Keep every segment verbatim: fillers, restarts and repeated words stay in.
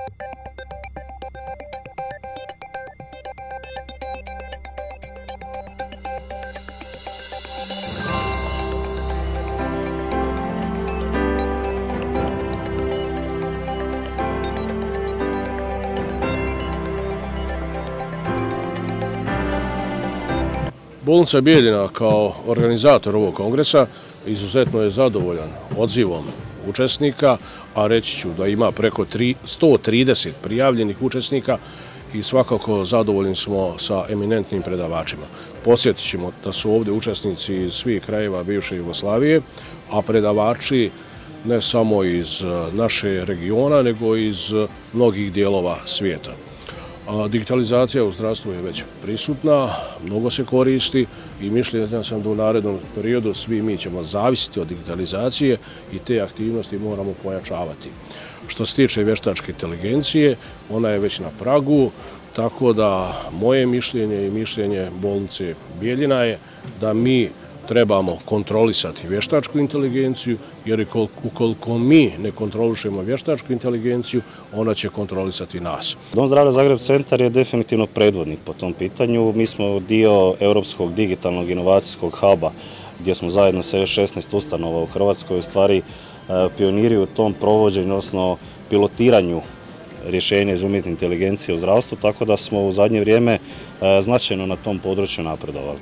Bolnica Bijeljina kao organizator ovog kongresa izuzetno je zadovoljan odzivom učesnika, a reći ću da ima preko sto trideset prijavljenih učesnika i svakako zadovoljni smo sa eminentnim predavačima. Posjetit ćemo da su ovdje učesnici iz svih krajeva bivše Jugoslavije, a predavači ne samo iz naše regiona, nego iz mnogih dijelova svijeta. Digitalizacija u zdravstvu je već prisutna, mnogo se koristi i mišljenja sam da u narednom periodu svi mi ćemo zavisiti od digitalizacije i te aktivnosti moramo pojačavati. Što se tiče vještačke inteligencije, ona je već na pragu, tako da moje mišljenje i mišljenje bolnice Bijeljina je da mi trebamo kontrolisati vještačku inteligenciju, jer ukoliko mi ne kontrolišemo vještačku inteligenciju, ona će kontrolisati nas. Dom zdravlja Zagreb centar je definitivno predvodnik po tom pitanju. Mi smo dio Europskog digitalnog inovacijskog huba, gdje smo zajedno sa još šesnaest ustanova u Hrvatskoj u stvari pioniri u tom provođenju, odnosno pilotiranju rješenja iz umjetne inteligencije u zdravstvu, tako da smo u zadnje vrijeme značajno na tom području napredovali.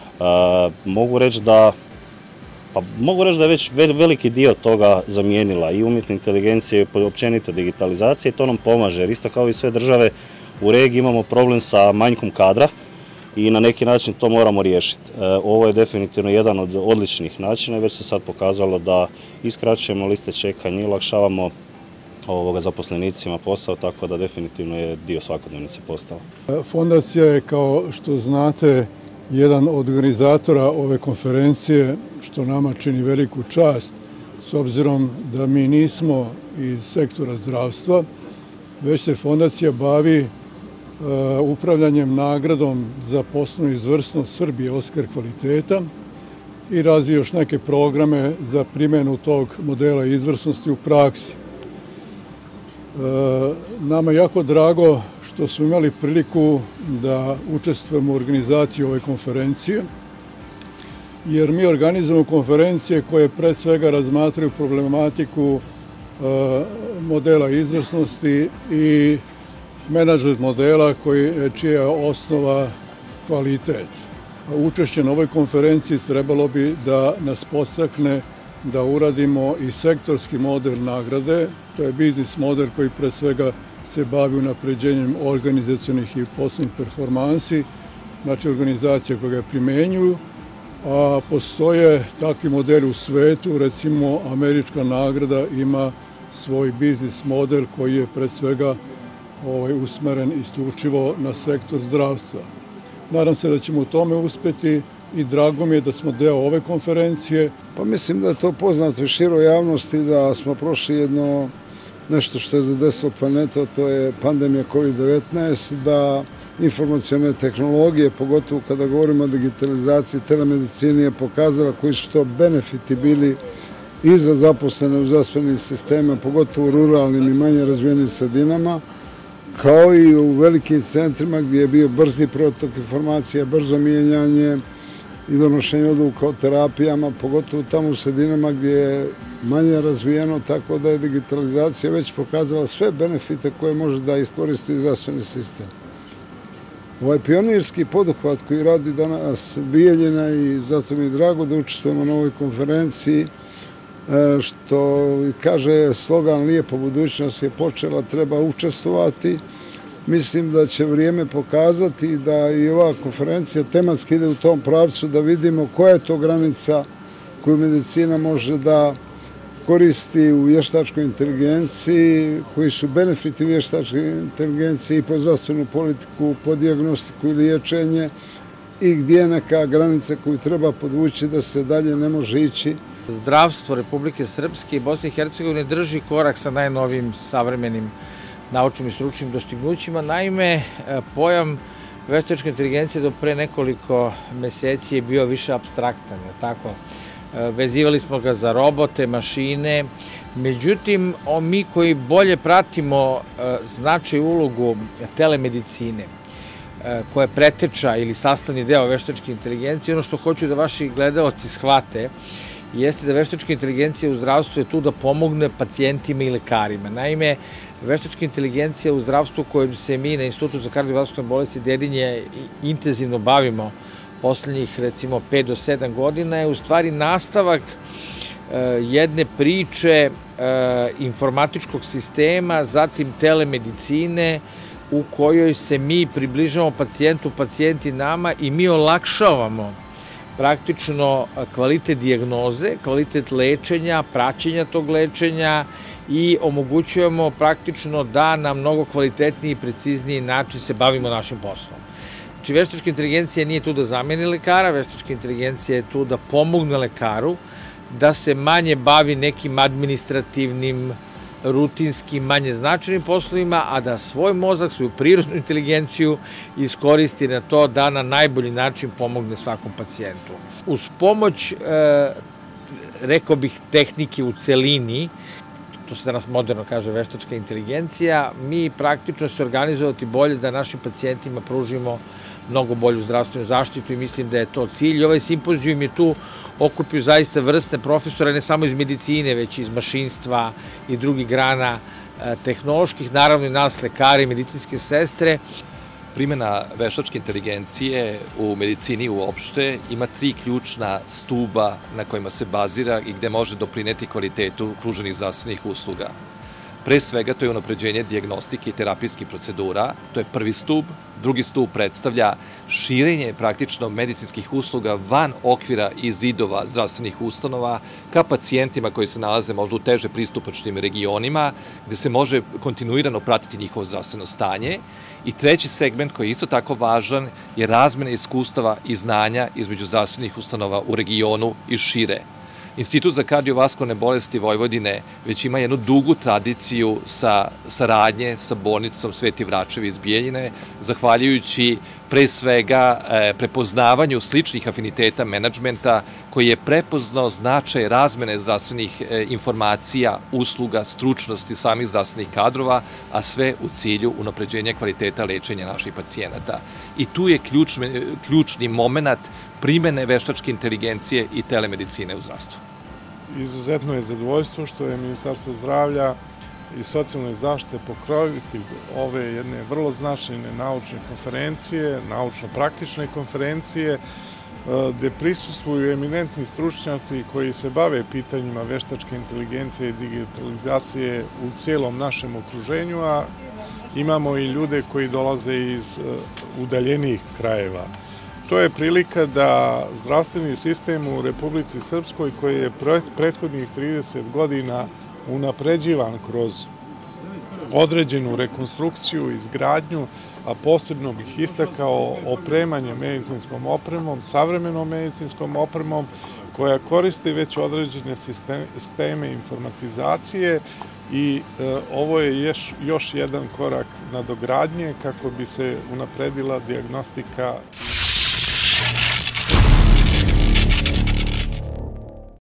Mogu reći da Pa mogu reći da je već veliki dio toga zamijenila i umjetna inteligencija i općenito digitalizacija i to nam pomaže, jer isto kao i sve države u regiji imamo problem sa manjkom kadra i na neki način to moramo riješiti. Ovo je definitivno jedan od odličnih načina i već se sad pokazalo da iskraćujemo liste čekanja i olakšavamo zaposlenicima posao, tako da definitivno je dio svakodnevnice postala. Fondacija je, kao što znate, jedan od organizatora ove konferencije, što nama čini veliku čast, s obzirom da mi nismo iz sektora zdravstva, već se fondacija bavi upravljanjem nagradom za poslovnu izvrsnost Srbije Oskar kvaliteta i razvija još neke programe za primjenu tog modela izvrsnosti u praksi. Nama je jako drago što smo imali priliku da učestvujemo u organizaciji ove konferencije, jer mi organizujemo konferencije koje pre svega razmatraju problematiku modela izvrsnosti i menadžment modela čija je osnova kvalitet. Učešće na ovoj konferenciji trebalo bi da nas podstakne da uradimo i sektorski model nagrade. To je biznis model koji pre svega se bavi unapređenjem organizacionih i poslovnih performansi, znači organizacije koje ga primenjuju, a postoje takvi modeli u svetu, recimo američka nagrada ima svoj biznis model koji je pre svega usmeren isključivo na sektor zdravstva. Nadam se da ćemo u tome uspjeti i drago mi je da smo deo ove konferencije. Pa mislim da je to poznato i široj javnosti da smo prošli jedno nešto što je zadesilo planetu, to je pandemija kovid devetnaest, da informacione tehnologije, pogotovo kada govorimo o digitalizaciji, telemedicini, je pokazala koji su to benefiti bili i za zaposlene u zdravstvenim sistemima, pogotovo u ruralnim i manje razvijenim sredinama, kao i u velikim centrima gdje je bio brzi protok informacija, brzo mijenjanje i donošenje odluka o terapijama, pogotovo tamo u sredinama gdje je manje razvijeno, tako da je digitalizacija već pokazala sve benefite koje može da iskoristi zdravstveni sistem. Ovaj pionirski poduhvat koji radi danas Bijeljina i zato mi je drago da učestvujemo na ovoj konferenciji, što kaže slogan Lijepo budućnost je počela, treba učestvovati. Mislim da će vrijeme pokazati da i ova konferencija tematski ide u tom pravcu, da vidimo koja je to granica koju medicina može da koristi u vještačkoj inteligenciji, koji su benefiti vještačke inteligencije i po zdravstvenu politiku, po dijagnostiku i liječenje i gdje je neka granica koju treba podvući da se dalje ne može ići. Zdravstvo Republike Srpske i Bosne i Hercegovine drži korak sa najnovijim savremenim naučnim i stručnim dostignućima. Naime, pojam vještačke inteligencije do pre nekoliko meseci je bio više apstraktan, tako? vezivali smo ga za robote, mašine. Međutim, mi koji bolje pratimo značaj i ulogu telemedicine, koja je preteča ili sastavni deo veštačke inteligencije, ono što hoću da vaši gledaoci shvate, jeste da veštačka inteligencija u zdravstvu je tu da pomogne pacijentima i lekarima. Naime, veštačka inteligencija u zdravstvu kojim se mi na Institutu za kardiovaskularne bolesti Dedinje intenzivno bavimo poslednjih, recimo, pet do sedam godina je u stvari nastavak jedne priče informatičkog sistema, zatim telemedicine, u kojoj se mi približavamo pacijentu, pacijenti nama i mi olakšavamo praktično kvalitet dijagnoze, kvalitet lečenja, praćenja tog lečenja i omogućujemo praktično da na mnogo kvalitetniji i precizniji način se bavimo našim poslom. Znači, veštačka inteligencija nije tu da zameni lekara, veštačka inteligencija je tu da pomogne lekaru, da se manje bavi nekim administrativnim, rutinskim, manje značajnim poslovima, a da svoj mozak, svoju prirodnu inteligenciju iskoristi na to da na najbolji način pomogne svakom pacijentu. Uz pomoć, rekao bih, tehnike u celini, to se danas moderno kaže veštačka inteligencija, mi praktično se organizovati bolje da našim pacijentima pružimo mnogo bolju zdravstvenu zaštitu i mislim da je to cilj. Ovaj simpozijum je tu okupio zaista vrste profesora, ne samo iz medicine, već i iz mašinstva i drugih grana tehnoloških, naravno i nas lekari i medicinske sestre. Primjena veštačke inteligencije u medicini uopšte ima tri ključna stuba na kojima se bazira i gde može doprineti kvalitetu pruženih zdravstvenih usluga. Pre svega, to je unapređenje dijagnostike i terapijskih procedura, to je prvi stub. Drugi stub predstavlja širenje praktično medicinskih usluga van okvira i zidova zdravstvenih ustanova ka pacijentima koji se nalaze možda u teže pristupačnim regionima, gde se može kontinuirano pratiti njihovo zdravstveno stanje. I treći segment koji je isto tako važan je razmena iskustava i znanja između zdravstvenih ustanova u regionu i šire. Institut za kardiovaskularne bolesti Vojvodine već ima jednu dugu tradiciju saradnje sa bolnicom Sveti Vračevi iz Bijeljine, zahvaljujući pre svega prepoznavanju sličnih afiniteta menadžmenta koji je prepoznao značaj razmene zdravstvenih informacija, usluga, stručnosti samih zdravstvenih kadrova, a sve u cilju unapređenja kvaliteta lečenja naših pacijenata. I tu je ključni moment primene veštačke inteligencije i telemedicine u zdravstvu. Izuzetno je zadovoljstvo što je Ministarstvo zdravlja i socijalne zaštite pokrovitelj ove jedne vrlo značajne naučne konferencije, naučno-praktične konferencije, gde prisustvuju eminentni stručnjaci koji se bave pitanjima veštačke inteligencije i digitalizacije u cijelom našem okruženju, a imamo i ljude koji dolaze iz udaljenijih krajeva. To je prilika da zdravstveni sistem u Republici Srpskoj, koji je prethodnih trideset godina unapređivan kroz određenu rekonstrukciju, izgradnju, a posebno bih istakao opremanje medicinskom opremom, savremenom medicinskom opremom, koja koristi već određene sisteme informatizacije i ovo je još jedan korak nadogradnje kako bi se unapredila dijagnostika.